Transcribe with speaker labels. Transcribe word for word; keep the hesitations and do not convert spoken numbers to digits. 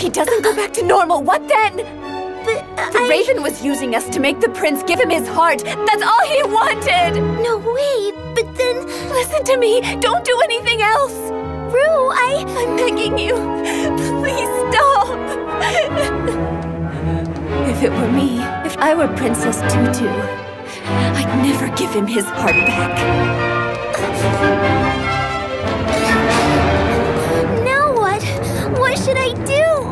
Speaker 1: he doesn't go back to normal, what then?
Speaker 2: But
Speaker 1: The
Speaker 2: I...
Speaker 1: Raven was using us to make the prince give him his heart. That's all he wanted!
Speaker 2: No way, but then...
Speaker 1: Listen to me. Don't do anything else.
Speaker 2: Rue, I...
Speaker 1: I'm begging you. Please stop. If it were me, if I were Princess Tutu, I'd never give him his heart back.
Speaker 2: Now what? What should I do?